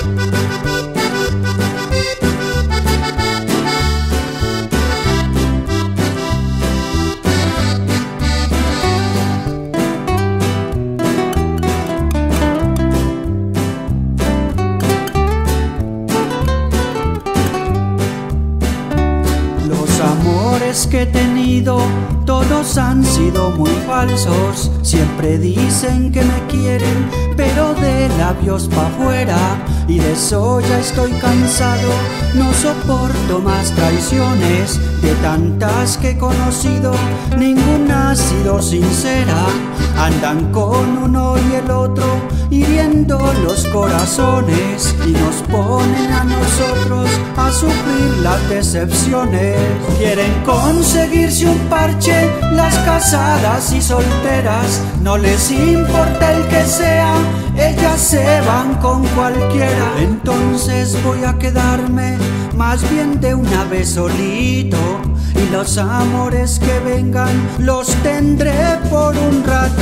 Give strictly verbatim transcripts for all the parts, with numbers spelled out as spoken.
Que he tenido, todos han sido muy falsos. Siempre dicen que me quieren, pero de labios pa' afuera. Y de eso ya estoy cansado, no soporto más traiciones. De tantas que he conocido, ninguna ha sido sincera. Andan con uno y el otro, hiriendo los corazones, y nos ponen a nosotros a sufrir las decepciones. Quieren conseguirse un parche, las casadas y solteras, no les importa el que sea, ellas se van con cualquiera. Entonces voy a quedarme más bien de una vez solito, y los amores que vengan los tendré por un ratito.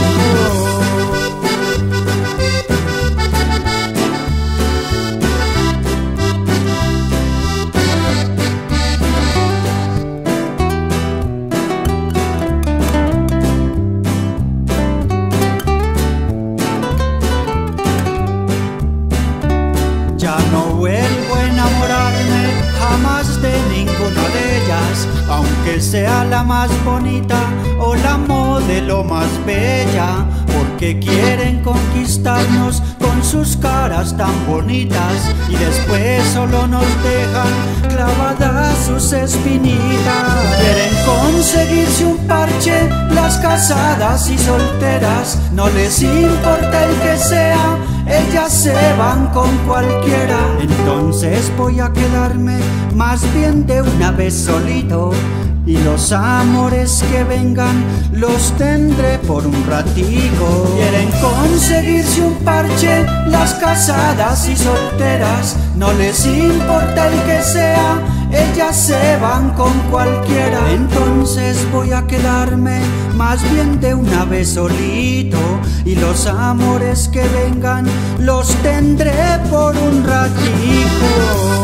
Ya no vuelvo a enamorarme jamás de ninguna de ellas, aunque sea la más bonita o la modelo más bella, porque quieren conquistarnos con sus caras tan bonitas y después solo nos dejan clavadas sus espinitas. Quieren conseguirse un parche, las casadas y solteras, no les importa el que sea, ellas se van con cualquiera. Entonces voy a quedarme más bien de una vez solito, y los amores que vengan los tendré por un ratico. Quieren conseguirse un parche, las casadas y solteras, no les importa el que sea, ellas se van con cualquiera. Entonces voy a quedarme más bien de una vez solito, y los amores que vengan los tendré por un ratico.